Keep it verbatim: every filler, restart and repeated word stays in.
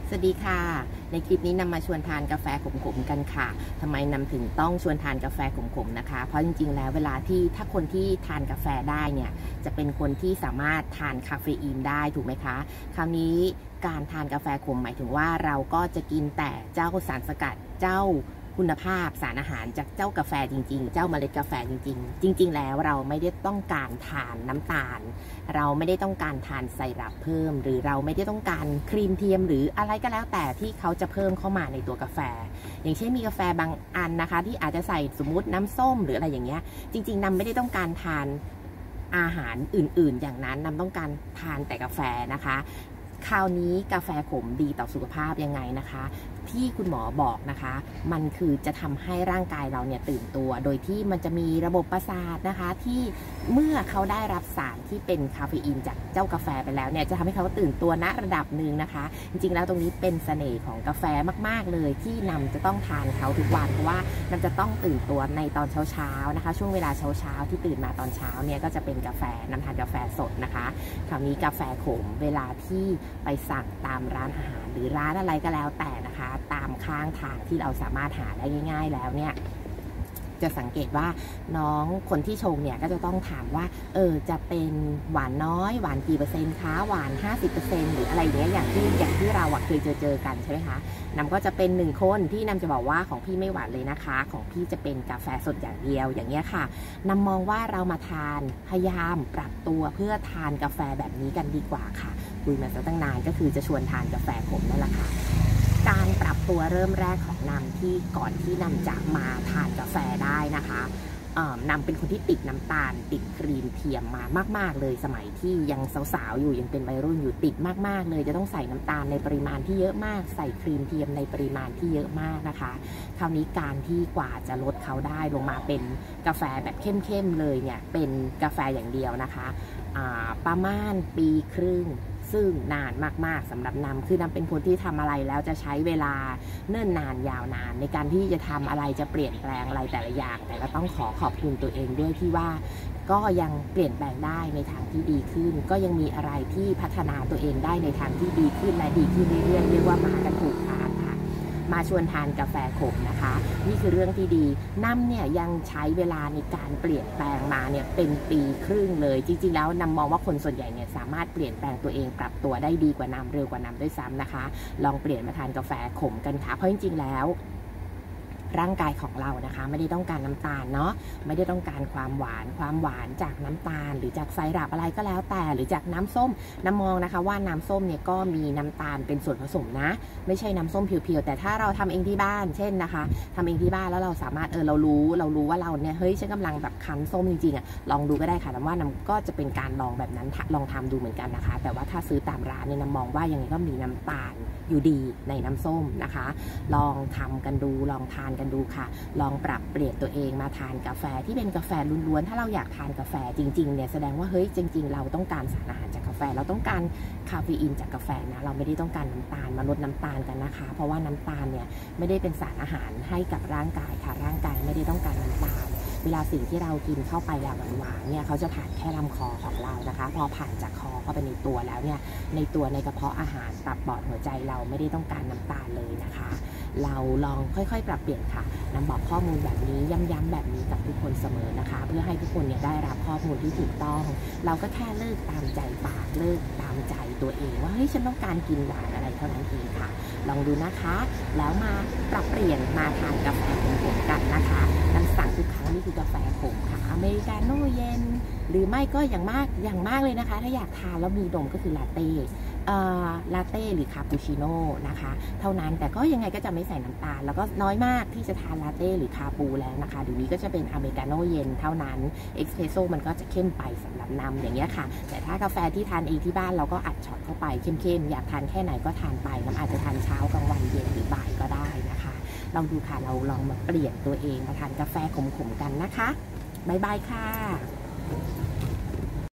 สวัสดีค่ะในคลิปนี้นำมาชวนทานกาแฟขมๆกันค่ะทำไมนำถึงต้องชวนทานกาแฟขมๆนะคะเพราะจริงๆแล้วเวลาที่ถ้าคนที่ทานกาแฟได้เนี่ยจะเป็นคนที่สามารถทานคาเฟอีนได้ถูกไหมคะคราวนี้การทานกาแฟขมหมายถึงว่าเราก็จะกินแต่เจ้าสารสกัดเจ้าคุณภาพสารอาหารจากเจ้ากาแฟจริงๆเจ้าเมล็ดกาแฟจริงๆจริงๆแล้วเราไม่ได้ต้องการทานน้ำตาลเราไม่ได้ต้องการทานไซรัปเพิ่มหรือเราไม่ได้ต้องการครีมเทียมหรืออะไรก็แล้วแต่ที่เขาจะเพิ่มเข้ามาในตัวกาแฟอย่างเช่นมีกาแฟบางอันนะคะที่อาจจะใส่สมมุติน้ำส้มหรืออะไรอย่างเงี้ยจริงๆนำไม่ได้ต้องการทานอาหารอื่นๆอย่างนั้นนำต้องการทานแต่กาแฟนะคะคราวนี้กาแฟขมดีต่อสุขภาพยังไงนะคะที่คุณหมอบอกนะคะมันคือจะทำให้ร่างกายเราเนี่ยตื่นตัวโดยที่มันจะมีระบบประสาทนะคะที่เมื่อเขาได้รับสารที่เป็นคาเฟอีนจากเจ้ากาแฟไปแล้วเนี่ยจะทำให้เขาตื่นตัวณระดับหนึ่งนะคะจริงๆแล้วตรงนี้เป็นเสน่ห์ของกาแฟมากๆเลยที่นำจะต้องทานเขาทุกวันเพราะว่านำจะต้องตื่นตัวในตอนเช้าๆนะคะช่วงเวลาเช้าๆที่ตื่นมาตอนเช้าเนี่ยก็จะเป็นกาแฟนำทานกาแฟสดนะคะคราวนี้กาแฟขมเวลาที่ไปสั่งตามร้านอาหารหรือร้านอะไรก็แล้วแต่นะคะตามข้างทางที่เราสามารถหาได้ง่ายๆแล้วเนี่ยจะสังเกตว่าน้องคนที่ชงเนี่ยก็จะต้องถามว่าเออจะเป็นหวานน้อยหวานกี่เปอร์เซ็นต์คะหวาน ห้าสิบเปอร์เซ็นต์ หรืออะไรอย่างเงี้ยอย่างที่อย่างที่เราเคยเจอเจอกันใช่ไหมคะน้ำก็จะเป็นหนึ่งคนที่น้ำจะบอกว่าของพี่ไม่หวานเลยนะคะของพี่จะเป็นกาแฟสดอย่างเดียวอย่างเงี้ยค่ะน้ำมองว่าเรามาทานพยายามปรับตัวเพื่อทานกาแฟแบบนี้กันดีกว่าค่ะคุยมาตั้งนานก็คือจะชวนทานกาแฟขมนั่นแหละค่ะการปรับตัวเริ่มแรกของนำที่ก่อนที่นำจะมาทานกาแฟได้นะคะนำเป็นคนที่ติดน้ำตาลติดครีมเทียมมามากๆเลยสมัยที่ยังสาวๆอยู่ยังเป็นวัยรุ่นอยู่ติดมากๆเลยจะต้องใส่น้ำตาลในปริมาณที่เยอะมากใส่ครีมเทียมในปริมาณที่เยอะมากนะคะคราวนี้การที่กว่าจะลดเขาได้ลงมาเป็นกาแฟแบบเข้มๆเลยเนี่ยเป็นกาแฟอย่างเดียวนะคะประมาณปีครึ่งซึ่งนานมากๆสำหรับนำคือนำเป็นคนที่ทำอะไรแล้วจะใช้เวลาเนิ่นนานยาวนานในการที่จะทำอะไรจะเปลี่ยนแปลงอะไรแต่ละอย่างแต่ก็ต้องขอขอบคุณตัวเองด้วยที่ว่าก็ยังเปลี่ยนแปลงได้ในทางที่ดีขึ้นก็ยังมีอะไรที่พัฒนาตัวเองได้ในทางที่ดีขึ้นและดีขึ้นเรื่อยๆเรียกว่ามากันถูกทางค่ะมาชวนทานกาแฟขมนะคะนี่คือเรื่องที่ดีน้ำเนี่ยยังใช้เวลาในการเปลี่ยนแปลงมาเนี่ยเป็นปีครึ่งเลยจริงๆแล้วนำมองว่าคนส่วนใหญ่เนี่ยสามารถเปลี่ยนแปลงตัวเองปรับตัวได้ดีกว่าน้ำเร็วกว่าน้ำด้วยซ้ำนะคะลองเปลี่ยนมาทานกาแฟขมกันค่ะเพราะจริงๆแล้วร่างกายของเรานะคะไม่ได้ต้องการน้ำตาลเนาะไม่ได้ต้องการความหวานความหวานจากน้ำตาลหรือจากไซรัปอะไรก็แล้วแต่หรือจากน้ำส้มน้ำมองนะคะว่าน้ำส้มเนี่ยก็มีน้ำตาลเป็นส่วนผสมนะไม่ใช่น้ำส้มเพียวๆแต่ถ้าเราทำเองที่บ้านเช่นนะคะทำเองที่บ้านแล้วเราสามารถเออเรารู้เรารู้ว่าเราเนี่ยเฮ้ยฉันกำลังแบบคั้นส้มจริงๆอ่ะลองดูก็ได้ค่ะน้ำว่าน้ำก็จะเป็นการลองแบบนั้นลองทำดูเหมือนกันนะคะแต่ว่าถ้าซื้อตามร้านเนี่ยน้ำมองว่ายังไงก็มีน้ำตาลอยู่ดีในน้ำส้มนะคะลองทำกันดูลองทานกันดูค่ะลองปรับเปลี่ยนตัวเองมาทานกาแฟที่เป็นกาแฟล้วนๆถ้าเราอยากทานกาแฟจริงๆเนี่ยแสดงว่าเฮ้ยจริงๆเราต้องการสารอาหารจากกาแฟเราต้องการคาเฟอีนจากกาแฟนะเราไม่ได้ต้องการน้ำตาลมาลดน้ำตาลกันนะคะเพราะว่าน้ำตาลเนี่ยไม่ได้เป็นสารอาหารให้กับร่างกายค่ะร่างกายไม่ได้ต้องการน้ำตาลเวลาสิ่งที่เรากินเข้าไปอย่างหวานๆเนี่ยเขาจะผ่านแค่ลำคอของเรานะคะพอผ่านจากคอเข้าไปในตัวแล้วเนี่ยในตัวในกระเพาะอาหารตับปอดหัวใจเราไม่ได้ต้องการน้ำตาลเลยนะคะเราลองค่อยๆปรับเปลี่ยนค่ะนำบอกข้อมูลแบบนี้ย้ำๆแบบนี้กับทุกคนเสมอนะคะเพื่อให้ทุกคนเนี่ยได้รับข้อมูลที่ถูกต้องเราก็แค่เลิกตามใจปากเลิกตามใจตัวเองว่าเฮ้ยฉันต้องการกินหวานอะไรเท่านั้นเองค่ะลองดูนะคะแล้วมาปรับเปลี่ยนมาทานกาแฟขมๆกันนะคะนำสั่งทุกครั้งนี่คือกาแฟขมค่ะอเมริกาโน่เย็นหรือไม่ก็อย่างมากอย่างมากเลยนะคะถ้าอยากทานแล้วมีนมก็คือลาเต้ลาเต้หรือคาปูชิโน่นะคะเท่านั้นแต่ก็ยังไงก็จะไม่ใส่น้ำตาลแล้วก็น้อยมากที่จะทานลาเต้หรือคาปูแล้วนะคะเดี๋ยวนี้ก็จะเป็นอเมริกาโน่เย็นเท่านั้นเอ็กซ์เพรสโซ่มันก็จะเข้มไปสำหรับนำอย่างเงี้ยค่ะแต่ถ้ากาแฟที่ทานเองที่บ้านเราก็อัดช็อตเข้าไปเข้มๆอยากทานแค่ไหนก็ทานไปน้ำอาจจะทานเช้ากลางวันเย็นหรือบ่ายก็ได้นะคะลองดูค่ะเราลองมาเปลี่ยนตัวเองมาทานกาแฟขมๆกันนะคะบ๊ายบายค่ะ